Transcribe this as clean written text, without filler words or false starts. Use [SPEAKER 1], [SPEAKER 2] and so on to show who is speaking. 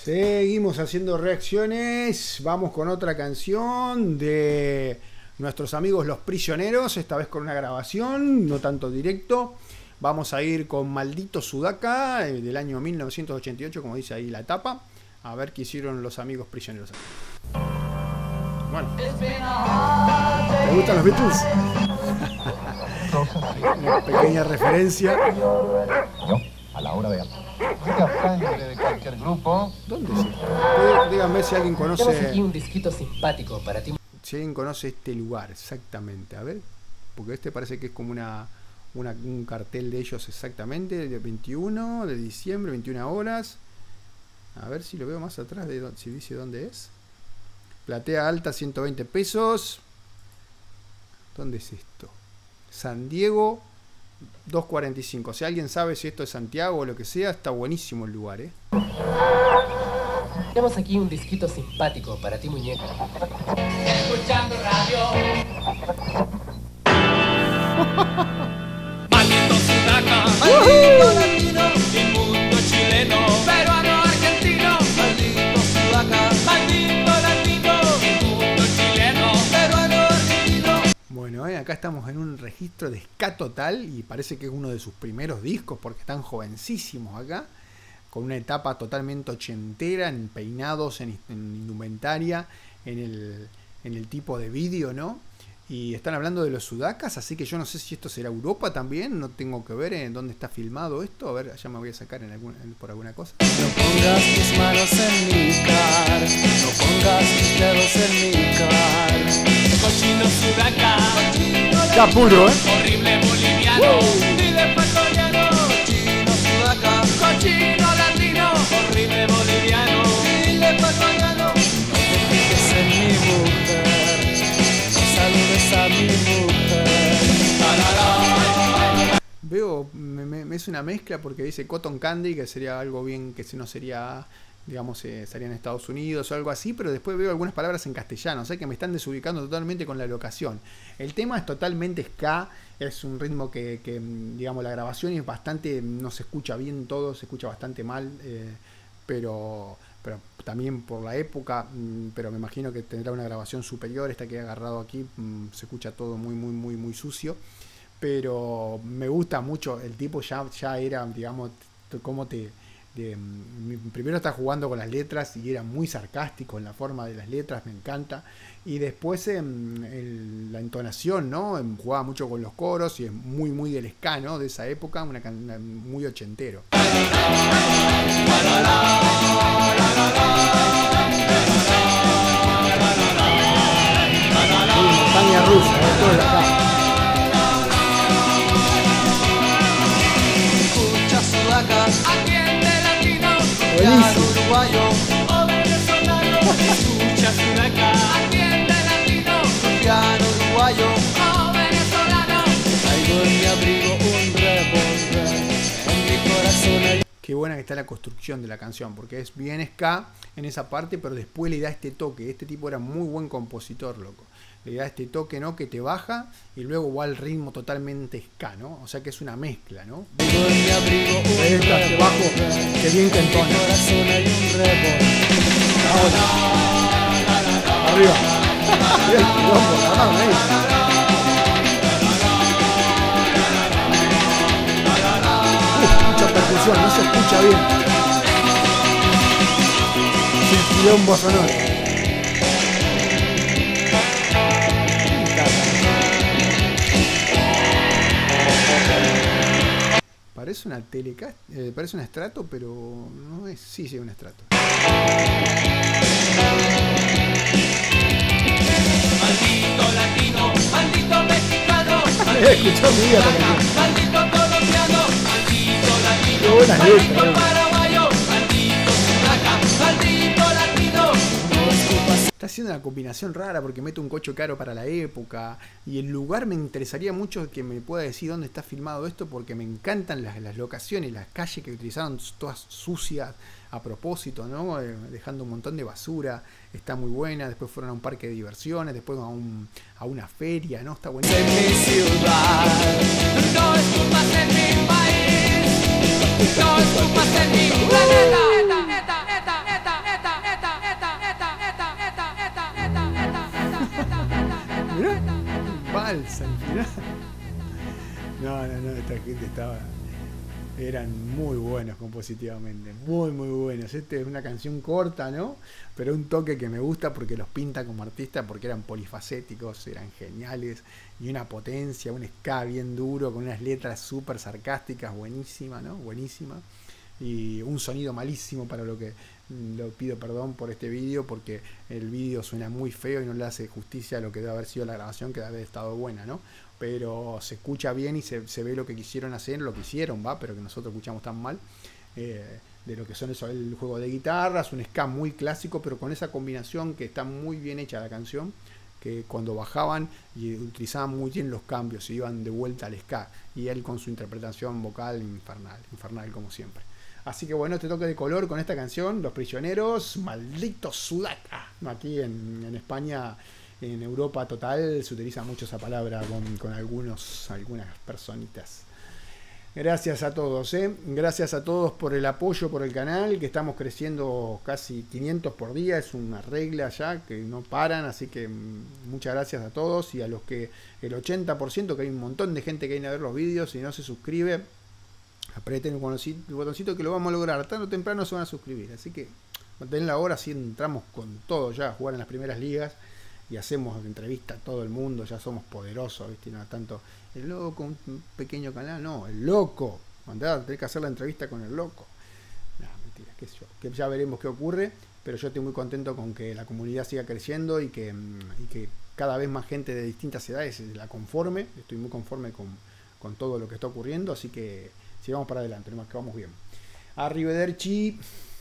[SPEAKER 1] Seguimos haciendo reacciones. Vamos con otra canción de nuestros amigos Los Prisioneros. Esta vez con una grabación, no tanto directo. Vamos a ir con Maldito Sudaca del año 1988, como dice ahí la tapa. A ver qué hicieron los amigos prisioneros. Bueno, ¿te gustan los Beatles? Una pequeña referencia.
[SPEAKER 2] A la hora de sangre de cualquier grupo.
[SPEAKER 1] ¿Dónde es esto? Díganme si alguien conoce.
[SPEAKER 3] Tenemos aquí un disquito simpático para ti.
[SPEAKER 1] Si alguien conoce este lugar exactamente, a ver, porque este parece que es como un cartel de ellos exactamente, de 21 de diciembre, 21 horas. A ver si lo veo más atrás, si dice dónde es. Platea alta, 120 pesos. ¿Dónde es esto? San Diego, 2.45. Si alguien sabe si esto es Santiago o lo que sea, está buenísimo el lugar, ¿eh?
[SPEAKER 3] Tenemos aquí un disquito simpático para ti, muñeca. Escuchando radio. Maldito Sudaca, maldito latino, inmundo chileno, peruano argentino. Maldito Sudaca, maldito latino, inmundo chileno, peruano argentino.
[SPEAKER 1] Bueno, acá estamos en un registro de ska total y parece que es uno de sus primeros discos porque están jovencísimos acá, con una etapa totalmente ochentera, en peinados, en indumentaria, en el tipo de vídeo, ¿no? Y están hablando de los sudacas, así que yo no sé si esto será Europa también, no tengo que ver en dónde está filmado esto, a ver, ya me voy a sacar por alguna cosa.
[SPEAKER 4] No pongas tus manos en mi car, no pongas tus dedos en mi car.
[SPEAKER 3] Cochino Sudaca,
[SPEAKER 1] Está puro, ¿eh?
[SPEAKER 3] horrible boliviano, dile ecuatoriano.
[SPEAKER 4] Cochino Sudaca,
[SPEAKER 3] Cochino latino, horrible boliviano, dile ecuatoriano.
[SPEAKER 4] no te fijes en mi mujer, no saludes a mi mujer.
[SPEAKER 1] Veo, es una mezcla porque dice Cotton Candy, que sería algo bien, que si no sería, digamos, estaría en Estados Unidos o algo así, pero después veo algunas palabras en castellano, o sea que me están desubicando totalmente con la locación. El tema es totalmente ska, es un ritmo que digamos, la grabación es bastante, no se escucha bien todo, se escucha bastante mal, pero también por la época, pero me imagino que tendrá una grabación superior. Esta que he agarrado aquí, se escucha todo muy sucio, pero me gusta mucho. El tipo ya era, digamos, como primero está jugando con las letras y era muy sarcástico en la forma de las letras, me encanta. Y después la entonación, ¿no? Jugaba mucho con los coros y es muy del ska, ¿no? De esa época, muy ochentero. Montaña rusa, todo de acá.
[SPEAKER 4] Escucha Sudaca,
[SPEAKER 3] Atiende latino,
[SPEAKER 1] Buenísimo.
[SPEAKER 4] uruguayo,
[SPEAKER 3] o venezolano. Escucha Sudaca, atiende latino,
[SPEAKER 4] piano uruguayo.
[SPEAKER 3] o venezolano.
[SPEAKER 4] Traigo en mi abrigo un revólver, en mi corazón hay.
[SPEAKER 1] Qué buena que está la construcción de la canción, porque es bien ska en esa parte, pero después le da este toque. Este tipo era muy buen compositor, loco. Le da este toque, ¿no? Que te baja y luego va al ritmo totalmente ska, ¿no? O sea que es una mezcla, ¿no?
[SPEAKER 4] Traigo en mi abrigo un
[SPEAKER 1] Esta, este bajo,
[SPEAKER 4] revólver,
[SPEAKER 1] que bien que
[SPEAKER 4] en mi
[SPEAKER 1] entona.
[SPEAKER 4] corazón hay un revólver.
[SPEAKER 1] Arriba. Mirá el quilombo, la mano ahí. Mucha percusión, no se escucha bien. Es el quilombo sonoro. Parece una telecast, parece un estrato, pero no es. Sí, un estrato.
[SPEAKER 3] Maldito latino, maldito mexicano,
[SPEAKER 1] Escuchó mi vida también.
[SPEAKER 3] maldito colombiano, maldito latino,
[SPEAKER 1] Qué buenas
[SPEAKER 3] maldito
[SPEAKER 1] letras,
[SPEAKER 3] paraguayo, maldito Sudaca, maldito latino.
[SPEAKER 1] Está haciendo una combinación rara porque mete un coche caro para la época. Y el lugar me interesaría mucho que me pueda decir dónde está filmado esto, porque me encantan las locaciones, las calles que utilizaron todas sucias a propósito, ¿no? Dejando un montón de basura. Está muy buena. Después fueron a un parque de diversiones, después a una feria, ¿no? Está buenísimo.
[SPEAKER 4] En mi ciudad,
[SPEAKER 3] No escupas en mi país, no escupas en mi planeta.
[SPEAKER 1] falsa al final. No, esta gente eran muy buenos compositivamente, muy buenos. Esta es una canción corta, ¿no? Pero un toque que me gusta porque los pinta como artistas, porque eran polifacéticos, eran geniales, y una potencia, un ska bien duro, con unas letras súper sarcásticas, buenísima, ¿no? Buenísima. Y un sonido malísimo, para lo que lo pido perdón por este vídeo, porque el vídeo suena muy feo y no le hace justicia a lo que debe haber sido la grabación, que debe haber estado buena, ¿no? Pero se escucha bien y se ve lo que quisieron hacer, lo que hicieron, ¿va? Pero que nosotros escuchamos tan mal, de lo que son eso, el juego de guitarras, un ska muy clásico, pero con esa combinación que está muy bien hecha la canción, que cuando bajaban y utilizaban muy bien los cambios, se iban de vuelta al ska, y él con su interpretación vocal infernal como siempre. Así que bueno, este toque de color con esta canción, Los Prisioneros, maldito Sudaca. Aquí en España, en Europa total, se utiliza mucho esa palabra con algunas personitas. Gracias a todos, gracias a todos por el apoyo, por el canal, que estamos creciendo casi 500 por día, es una regla ya, que no paran, así que muchas gracias a todos, y a los que el 80%, que hay un montón de gente que viene a ver los vídeos y no se suscribe, aprieten el botoncito que lo vamos a lograr, tarde o temprano se van a suscribir, así que manténla ahora, así entramos con todo ya a jugar en las primeras ligas y hacemos entrevista a todo el mundo, ya somos poderosos, ¿viste? No tanto el loco, un pequeño canal, no, el loco, tenés que hacer la entrevista con el loco. No, mentira, qué sé yo, que ya veremos qué ocurre, pero yo estoy muy contento con que la comunidad siga creciendo y que cada vez más gente de distintas edades la conforme, estoy muy conforme con todo lo que está ocurriendo, así que sigamos para adelante, nomás que vamos bien. Arrivederci.